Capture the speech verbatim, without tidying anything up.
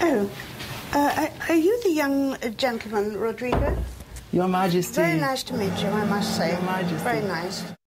Oh, uh, are you the young gentleman, Rodrigo? Your Majesty. Very nice to meet you, I must say. Your Majesty. Very nice.